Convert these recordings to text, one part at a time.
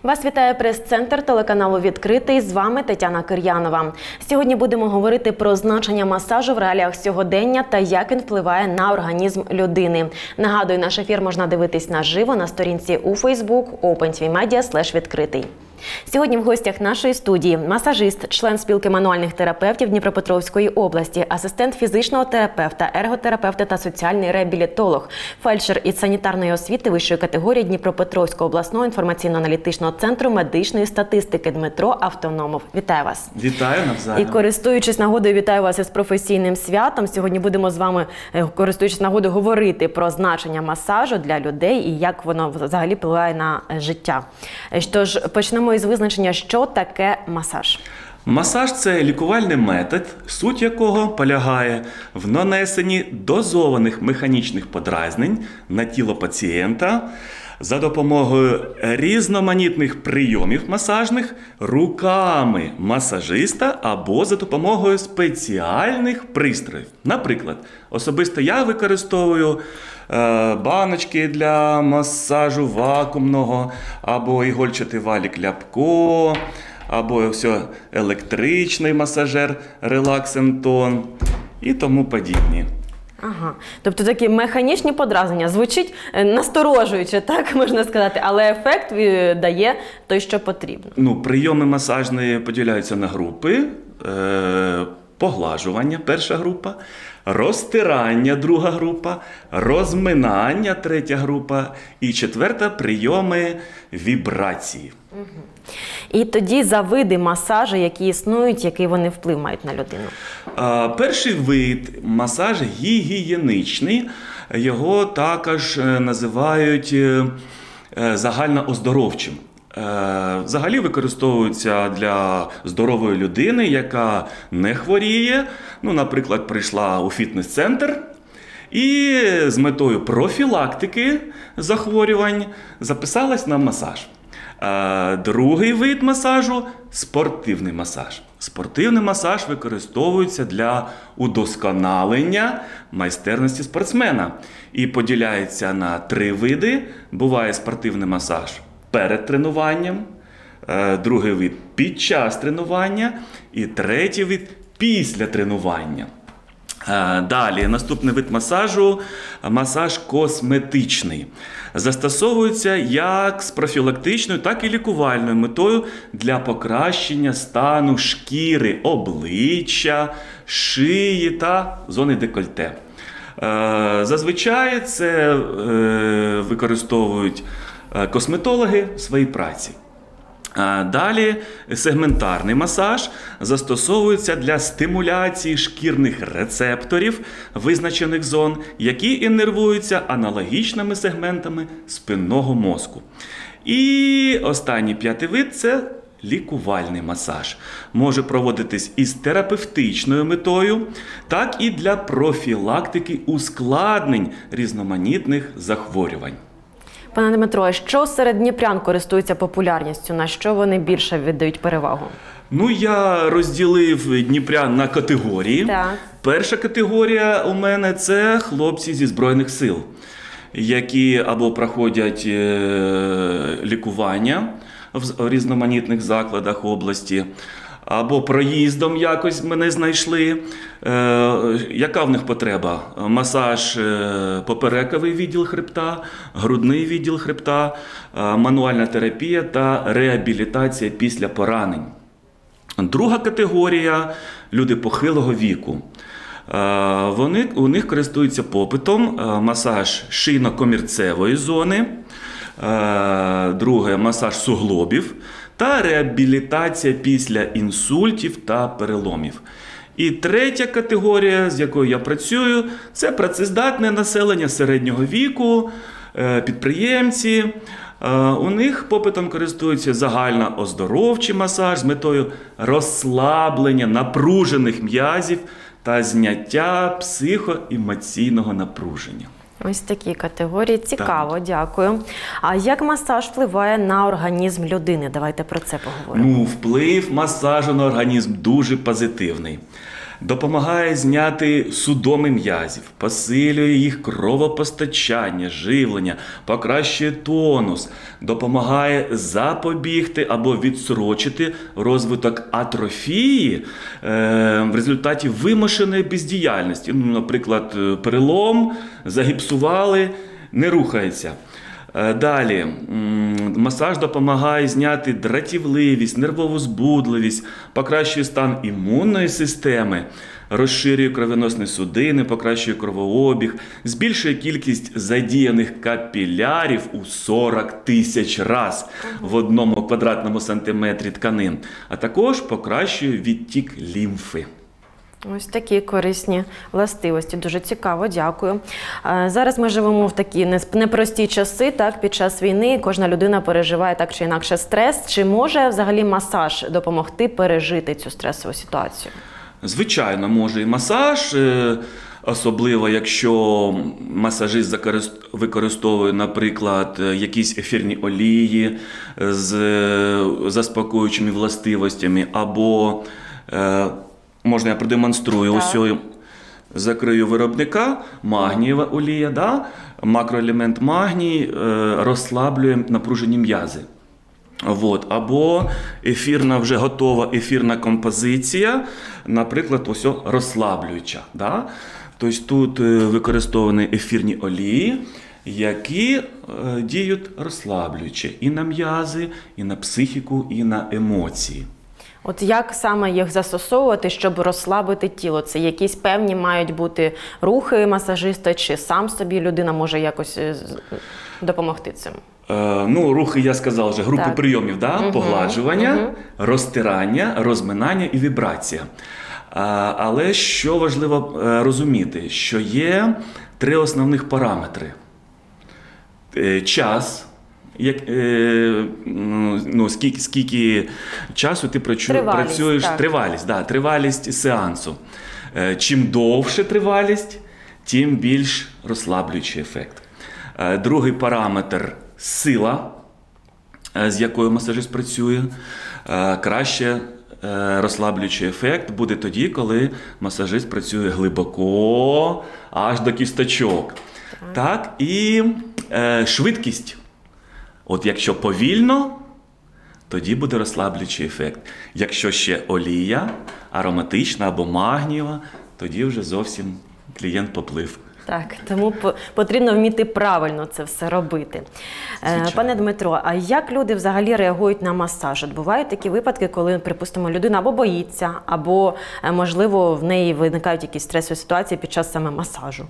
Вас вітає прес-центр телеканалу «Відкритий». З вами Тетяна Кир'янова. Сьогодні будемо говорити про значення масажу в реаліях сьогодення та як він впливає на організм людини. Нагадую, наш ефір можна дивитись наживо на сторінці у Facebook OpenTVMedia/відкритий. Сьогодні в гостях нашої студії масажист, член спілки мануальних терапевтів Дніпропетровської області, асистент фізичного терапевта, ерготерапевта та соціальний реабілітолог, фельдшер із санітарної освіти вищої категорії Дніпропетровського обласного інформаційно-аналітичного центру медичної статистики Дмитро Автономов. Вітаю вас! Вітаю навзаєм! І користуючись нагодою, вітаю вас із професійним святом. Сьогодні будемо з вами, користуючись нагодою, говорити про значення масажу для людей і як воно взагалі впливає на життя. Тож, почнемо із визначення, що таке масаж. Масаж – це лікувальний метод, суть якого полягає в нанесенні дозованих механічних подразнень на тіло пацієнта за допомогою різноманітних прийомів масажних руками масажиста або за допомогою спеціальних пристроїв. Наприклад, особисто я використовую баночки для масажу вакуумного, або ігольчатий валік Ляпко, або електричний масажер Relax&Tone і тому подібні. Ага. Тобто такі механічні подразнення. Звучить насторожуюче, так можна сказати, але ефект дає той, що потрібно. Прийоми масажні поділяються на групи. Поглажування – перша група, розтирання – друга група, розминання – третя група і четверта – прийоми вібрації. І тоді за види масажу, які існують, який вони вплив мають на людину? Перший вид – масаж гігієнічний. Його також називають загальнооздоровчим. Взагалі використовується для здорової людини, яка не хворіє. Наприклад, прийшла у фітнес-центр і з метою профілактики захворювань записалась на масаж. Другий вид масажу – спортивний масаж. Спортивний масаж використовується для удосконалення майстерності спортсмена і поділяється на 3 види. Буває спортивний масаж перед тренуванням, другий вид під час тренування і третій вид після тренування. Далі, наступний вид масажу – масаж косметичний. Застосовується як з профілактичною, так і лікувальною метою для покращення стану шкіри, обличчя, шиї та зони декольте. Зазвичай це використовують косметологи в своїй праці. Далі сегментарний масаж застосовується для стимуляції шкірних рецепторів визначених зон, які іннервуються аналогічними сегментами спинного мозку. І останній 5-й вид – це лікувальний масаж. Може проводитись із терапевтичною метою, так і для профілактики ускладнень різноманітних захворювань. Пане Дмитро, що серед дніпрян користується популярністю? На що вони більше віддають перевагу? Я розділив дніпрян на категорії. Так. Перша категорія у мене – це хлопці зі Збройних сил, які або проходять лікування в різноманітних закладах області, або проїздом якось мене знайшли. Яка в них потреба? Масаж поперековий відділ хребта, грудний відділ хребта, мануальна терапія та реабілітація після поранень. Друга категорія – люди похилого віку. У них користуються попитом масаж шийно-комірцевої зони, друге – масаж суглобів та реабілітація після інсультів та переломів. І третя категорія, з якою я працюю, це працездатне населення середнього віку, підприємці. У них попитом користується загальнооздоровчий масаж з метою розслаблення напружених м'язів та зняття психоемоційного напруження. Ось такі категорії. Цікаво, дякую. А як масаж впливає на організм людини? Давайте про це поговоримо. Вплив масажу на організм дуже позитивний. Допомагає зняти судоми м'язів, посилює їх кровопостачання, живлення, покращує тонус, допомагає запобігти або відсрочити розвиток атрофії в результаті вимушеної бездіяльності. Наприклад, перелом, загіпсували, не рухається. Далі, масаж допомагає зняти дратівливість, нервову збудливість, покращує стан імунної системи, розширює кровоносні судини, покращує кровообіг, збільшує кількість задіяних капілярів у 40 тисяч раз в 1 квадратному сантиметрі тканин, а також покращує відтік лімфи. Ось такі корисні властивості. Дуже цікаво, дякую. Зараз ми живемо в такі непрості часи, так, під час війни кожна людина переживає так чи інакше стрес. Чи може взагалі масаж допомогти пережити цю стресову ситуацію? Звичайно, може і масаж, особливо якщо масажист використовує, наприклад, якісь ефірні олії з заспокоюючими властивостями, або можна я продемонструю, ось закрию виробника, магнієва олія, да? Макроелемент магній розслаблює напружені м'язи. Або ефірна, вже готова ефірна композиція, наприклад, ось розслаблююча. Да? Тобто тут використовані ефірні олії, які діють розслаблююче і на м'язи, і на психіку, і на емоції. От як саме їх застосовувати, щоб розслабити тіло? Це якісь певні мають бути рухи масажиста, чи сам собі людина може якось допомогти цим? Рухи, я сказав вже, групи прийомів, да? Погладжування, розтирання, розминання і вібрація. Але що важливо розуміти, що є 3 основних параметри. Час. Скільки часу ти працюєш, тривалість сеансу. Чим довше тривалість, тим більш розслаблюючий ефект. Другий параметр – сила, з якою масажист працює. Краще розслаблюючий ефект буде тоді, коли масажист працює глибоко, аж до кісточок. Так, і швидкість. От якщо повільно, тоді буде розслаблюючий ефект. Якщо ще олія, ароматична або магнієва, тоді вже зовсім клієнт поплив. Так, тому потрібно вміти правильно це все робити. Пане Дмитро, а як люди взагалі реагують на масаж? От бувають такі випадки, коли, припустимо, людина або боїться, або, можливо, в неї виникають якісь стресові ситуації під час саме масажу?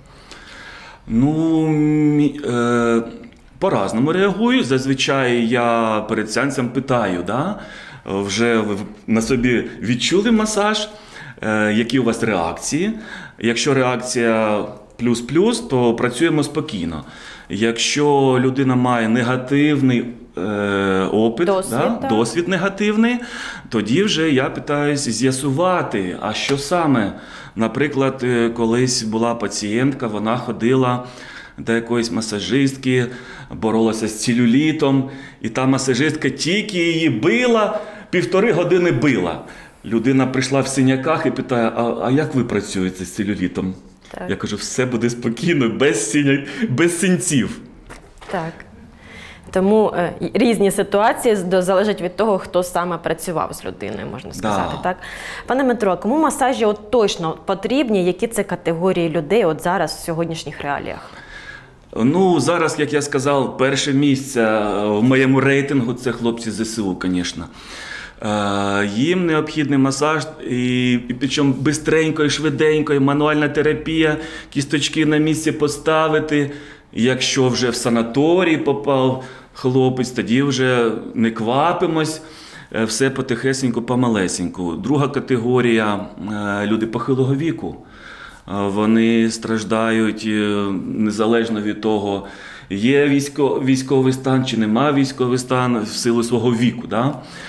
По-разному реагую. Зазвичай я перед сеансом питаю, да? Вже ви на собі відчули масаж, які у вас реакції. Якщо реакція плюс-плюс, то працюємо спокійно. Якщо людина має негативний опит, досвід негативний, тоді вже я питаюсь з'ясувати, а що саме. Наприклад, колись була пацієнтка, вона ходила до якоїсь масажистки, боролася з целюлітом, і та масажистка тільки її била, 1,5 години била. Людина прийшла в синяках і питає, а як ви працюєте з целюлітом? Так. Я кажу, все буде спокійно, без синців. Так. Тому різні ситуації залежать від того, хто саме працював з людиною, можна сказати. Так? Пане Дмитро, кому масажі точно потрібні, які це категорії людей зараз в сьогоднішніх реаліях? Зараз, як я сказав, перше місце в моєму рейтингу – це хлопці з ЗСУ, звісно. Їм необхідний масаж, і причому бистренько і швиденько, і мануальна терапія, кісточки на місці поставити. Якщо вже в санаторій попав хлопець, тоді вже не квапимось, все потихесеньку, помалесеньку. Друга категорія – люди похилого віку. Вони страждають незалежно від того, є військовий стан чи немає військовий стан в силу свого віку. Да?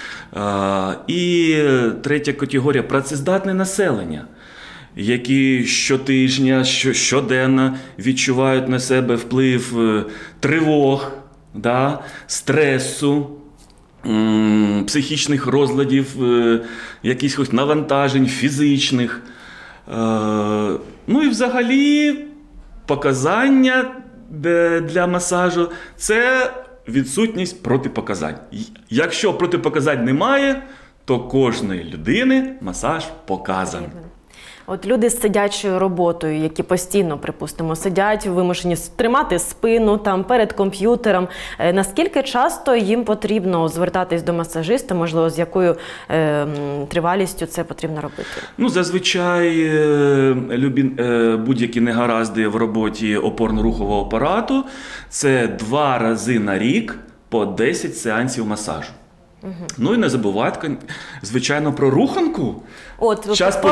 І третя категорія – працездатне населення, які щотижня, щоденно відчувають на себе вплив тривог, да? Стресу, психічних розладів, якихось навантажень фізичних. Ну і взагалі показання для масажу – це відсутність протипоказань. Якщо протипоказань немає, то кожної людини масаж показаний. От люди з сидячою роботою, які постійно, припустимо, сидять, вимушені тримати спину там перед комп'ютером. Наскільки часто їм потрібно звертатись до масажиста, можливо, з якою тривалістю це потрібно робити? Ну, зазвичай будь-які негаразди в роботі опорно-рухового апарату – це 2 рази на рік по 10 сеансів масажу. Ну і не забувати, звичайно, про руханку. От,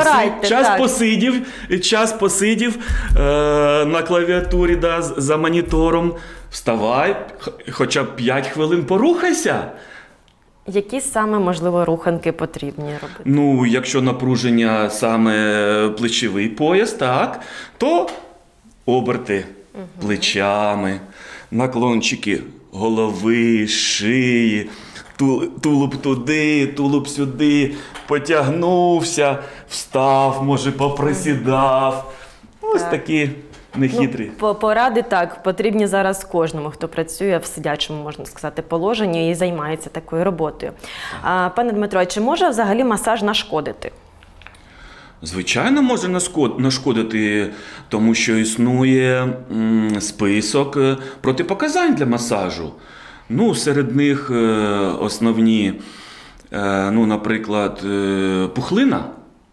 час посидів на клавіатурі, за монітором. Вставай, хоча б 5 хвилин порухайся. Які саме, можливо, руханки потрібні робити? Ну, якщо напруження саме плечовий пояс, так, то оберти плечами, наклончики голови, шиї, тулуб туди, тулуб сюди, потягнувся, встав, може поприсідав. Ось такі нехитрі. Ну, поради так, потрібні зараз кожному, хто працює в сидячому, можна сказати, положенні і займається такою роботою. Пане Дмитро, а чи може взагалі масаж нашкодити? Звичайно, може нашкодити, тому що існує список протипоказань для масажу. Ну, серед них основні, ну, наприклад, пухлина,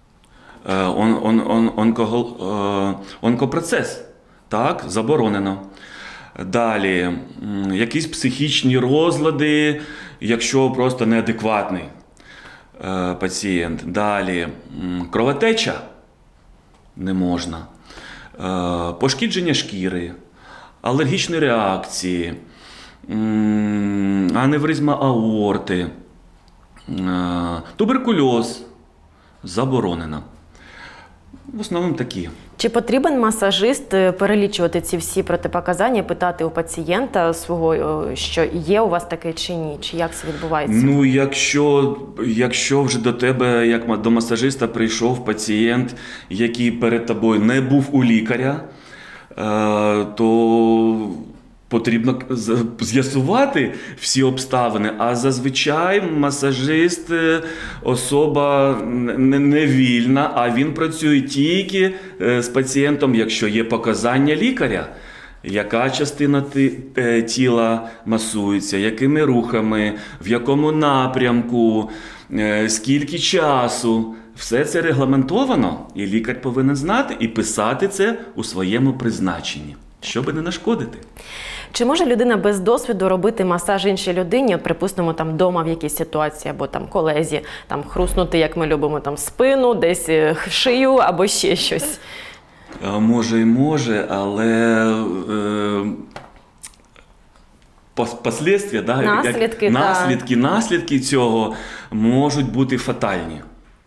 онкопроцес, так, заборонено. Далі, якісь психічні розлади, якщо просто неадекватний пацієнт. Далі, кровотеча не можна, пошкодження шкіри, алергічні реакції, аневризма аорти, туберкульоз заборонено. В основному такі. Чи потрібен масажист перелічувати ці всі протипоказання, питати у пацієнта свого, що є у вас таке чи ні? Чи як це відбувається? Ну, якщо вже до тебе, як до масажиста, прийшов пацієнт, який перед тобою не був у лікаря, то потрібно з'ясувати всі обставини, а зазвичай масажист – особа не вільна, а він працює тільки з пацієнтом, якщо є показання лікаря. Яка частина тіла масується, якими рухами, в якому напрямку, скільки часу. Все це регламентовано, і лікар повинен знати і писати це у своєму призначенні, щоб не нашкодити. Чи може людина без досвіду робити масаж іншій людині, припустимо, там вдома в якійсь ситуації, або там колезі, там хруснути, як ми любимо, там спину, десь шию, або ще щось? Може і може, але последствия, наслідки цього можуть бути фатальні.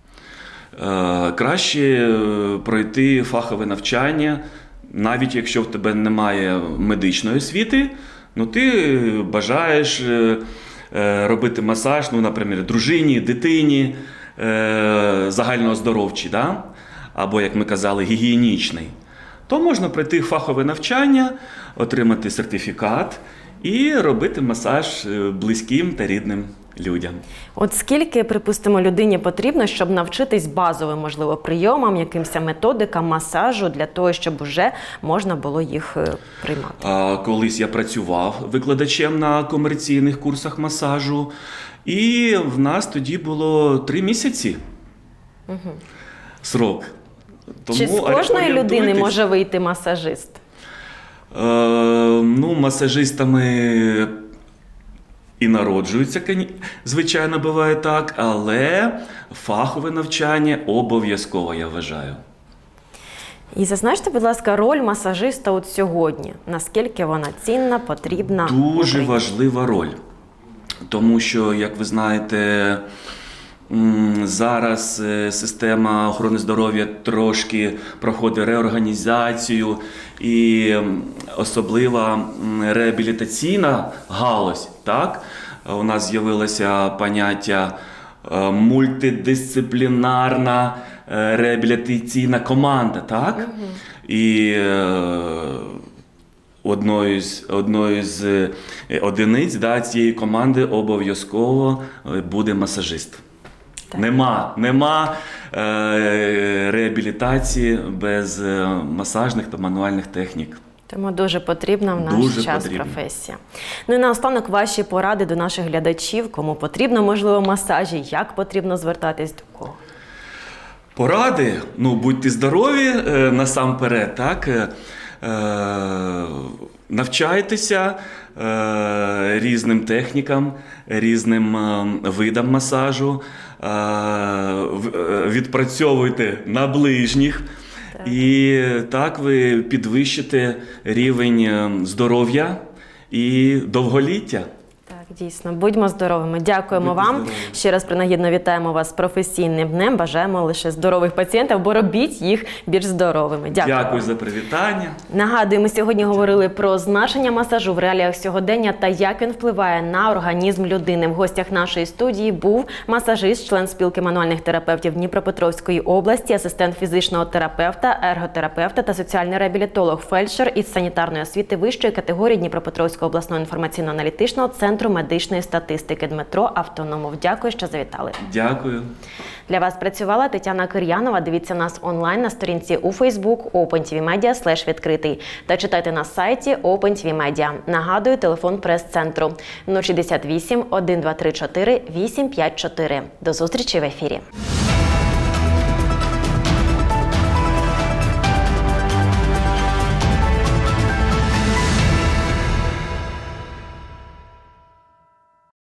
Краще пройти фахове навчання, навіть якщо в тебе немає медичної освіти, ну ти бажаєш робити масаж, ну, наприклад, дружині, дитині, загальнооздоровчий, да? Або, як ми казали, гігієнічний, то можна пройти фахове навчання, отримати сертифікат і робити масаж близьким та рідним людям. От скільки, припустимо, людині потрібно, щоб навчитись базовим, можливо, прийомам, якимось методикам масажу для того, щоб вже можна було їх приймати? Колись я працював викладачем на комерційних курсах масажу, і в нас тоді було 3 місяці срок. Тому чи з кожної людини може вийти масажист? Ну, масажистами і народжуються, звичайно, буває так, але фахове навчання обов'язково, я вважаю. І зазначте, будь ласка, роль масажиста от сьогодні. Наскільки вона цінна, потрібна? Дуже важлива роль. Тому що, як ви знаєте, зараз система охорони здоров'я трошки проходить реорганізацію, і особлива реабілітаційна галузь, так? У нас з'явилося поняття мультидисциплінарна реабілітаційна команда, так? І одною з одиниць цієї команди обов'язково буде масажист. Нема реабілітації без масажних та мануальних технік. Тому дуже потрібна в наш час професія. Ну і наостанок ваші поради до наших глядачів, кому потрібно, можливо, масажі, як потрібно звертатись до кого? Поради? Будьте здорові насамперед, так? Навчайтеся різним технікам, різним видам масажу, відпрацьовуйте на ближніх. І так ви підвищите рівень здоров'я і довголіття. Так, дійсно. Будьмо здоровими. Дякуємо вам. Ще раз принагідно вітаємо вас з професійним днем. Бажаємо лише здорових пацієнтів, бо робіть їх більш здоровими. Дякую за привітання. Нагадую, ми сьогодні говорили про значення масажу в реаліях сьогодення та як він впливає на організм людини. В гостях нашої студії був масажист, член спілки мануальних терапевтів Дніпропетровської області, асистент фізичного терапевта, ерготерапевта та соціальний реабілітолог, фельдшер із санітарної освіти вищої категорії Дніпропетровського обласного інформаційно-аналітичного центру медичної статистики Дмитро Автономов. Дякую, що завітали. Дякую. Для вас працювала Тетяна Кир'янова. Дивіться нас онлайн на сторінці у Facebook OpenTVMedia/відкритий та читайте на сайті OpenTV Media. Нагадую, телефон прес-центру 068 1234 854. До зустрічі в ефірі.